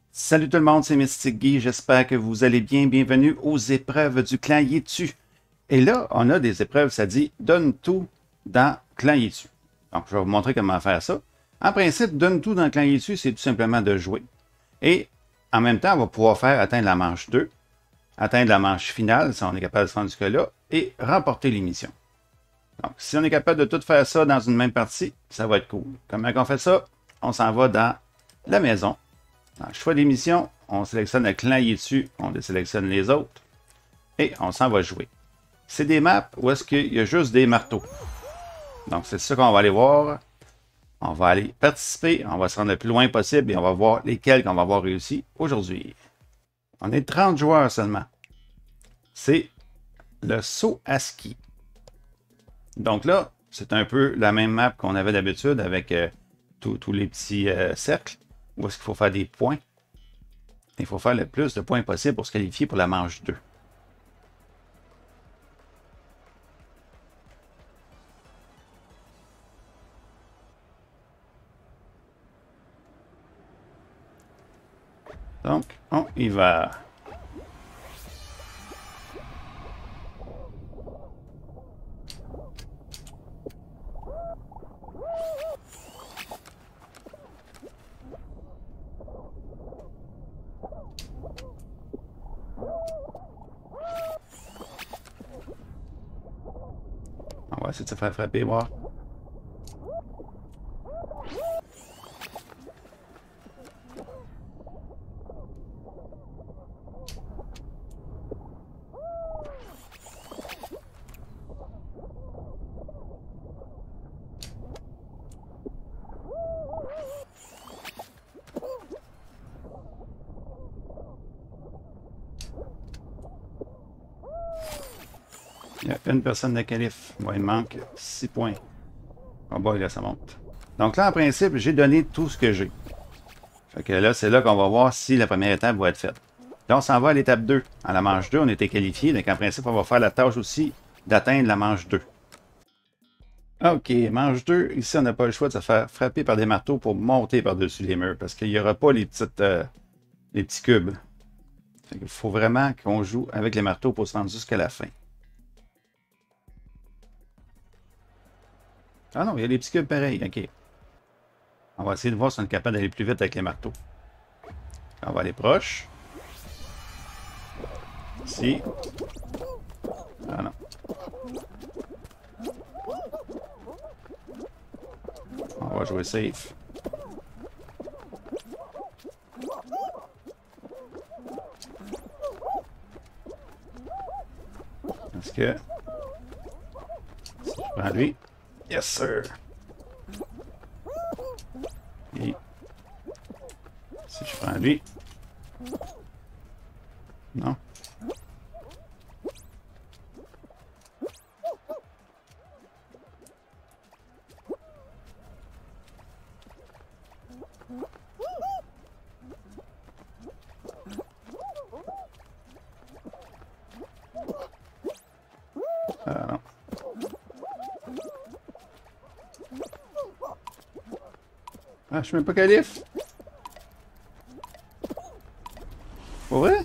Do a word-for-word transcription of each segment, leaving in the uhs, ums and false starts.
Salut tout le monde, c'est Mystic Guy, j'espère que vous allez bien. Bienvenue aux épreuves du clan Yetu. Et là, on a des épreuves, ça dit « Donne tout dans clan Yetu ». Donc, je vais vous montrer comment faire ça. En principe, « Donne tout dans clan Yetu », c'est tout simplement de jouer. Et en même temps, on va pouvoir faire atteindre la manche deux, atteindre la manche finale, si on est capable de se rendre jusque-là, et remporter l'émission. Donc, si on est capable de tout faire ça dans une même partie, ça va être cool. Comment on fait ça? On s'en va dans la maison. Dans le choix d'émission, on sélectionne le clan Yetu, on désélectionne les autres, et on s'en va jouer. C'est des maps où est-ce qu'il y a juste des marteaux. Donc, c'est ça qu'on va aller voir. On va aller participer, on va se rendre le plus loin possible, et on va voir lesquels qu'on va avoir réussi aujourd'hui. On est trente joueurs seulement. C'est le saut à ski. Donc là, c'est un peu la même map qu'on avait d'habitude avec euh, tous les petits euh, cercles. Où est-ce qu'il faut faire des points? Il faut faire le plus de points possible pour se qualifier pour la manche deux. Donc, on y va. On va essayer de se faire frapper, voir. Il y a une personne de qualif. Bon, il manque six points. Oh boy, là, ça monte. Donc là, en principe, j'ai donné tout ce que j'ai. Fait que là, c'est là qu'on va voir si la première étape va être faite. Là, on s'en va à l'étape deux. À la manche deux, on était qualifié. Donc, en principe, on va faire la tâche aussi d'atteindre la manche deux. OK, manche deux. Ici, on n'a pas le choix de se faire frapper par des marteaux pour monter par-dessus les murs. Parce qu'il n'y aura pas les, petites, euh, les petits cubes. Il faut vraiment qu'on joue avec les marteaux pour se rendre jusqu'à la fin. Ah non, il y a des petits cubes pareils. OK. On va essayer de voir si on est capable d'aller plus vite avec les marteaux. On va aller proche. Ici. Ah non. On va jouer safe. Est-ce que... Si je prends lui... Yes, sir! Et... Si je prends lui... Non? Ah non. Ah, je suis même pas qualif. Pour vrai?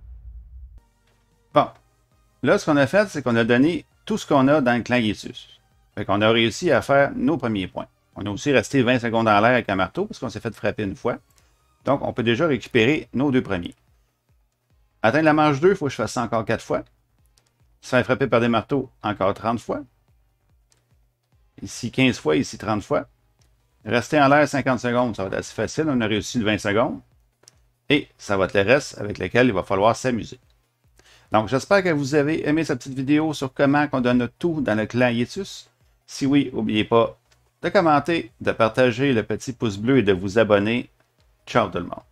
Bon. Là, ce qu'on a fait, c'est qu'on a donné tout ce qu'on a dans le clan Yetu. Fait qu'on a réussi à faire nos premiers points. On a aussi resté vingt secondes en l'air avec un marteau parce qu'on s'est fait frapper une fois. Donc, on peut déjà récupérer nos deux premiers. Atteindre la manche deux, il faut que je fasse ça encore quatre fois. Se faire frapper par des marteaux, encore trente fois. Ici, quinze fois, ici, trente fois. Rester en l'air cinquante secondes, ça va être assez facile. On a réussi le vingt secondes. Et ça va être le reste avec lequel il va falloir s'amuser. Donc, j'espère que vous avez aimé cette petite vidéo sur comment on donne tout dans le clan Yetu. Si oui, n'oubliez pas de commenter, de partager le petit pouce bleu et de vous abonner. Ciao tout le monde.